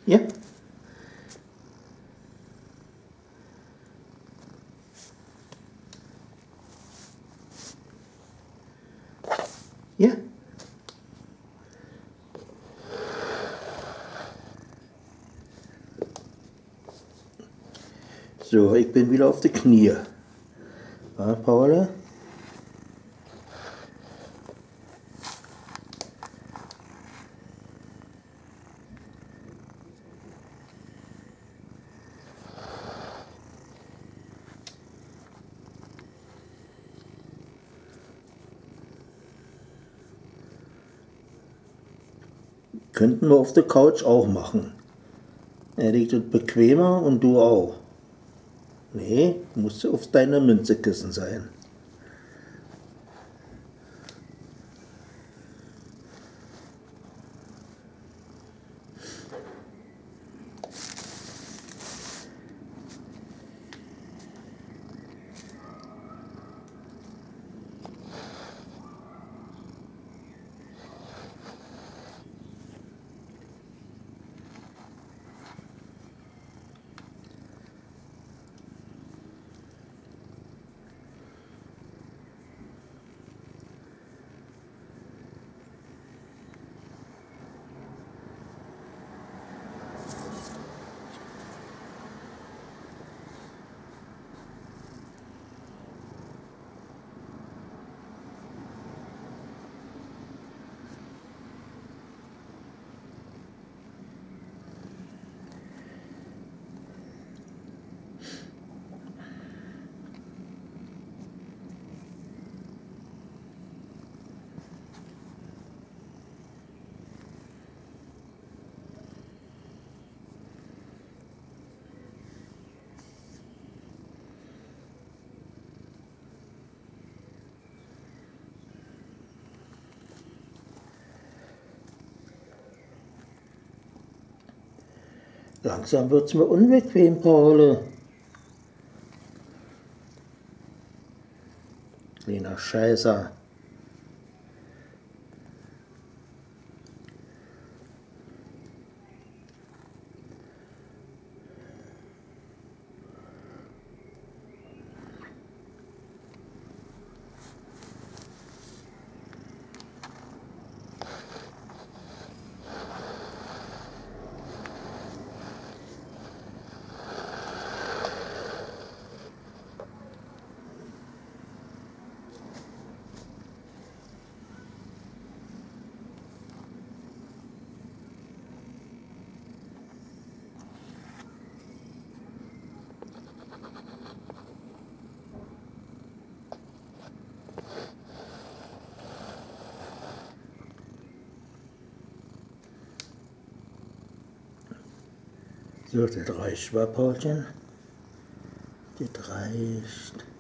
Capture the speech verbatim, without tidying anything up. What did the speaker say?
Ja. Ja. So, ich bin wieder auf die Knie. Ja, Paula? Könnten wir auf der Couch auch machen. Er liegt dort bequemer und du auch. Nee, musst du auf deiner Münzekissen sein. Langsam wird's mir unbequem, Paul. Kleiner Scheißer. So, das reicht, wa, Paulchen? Das reicht.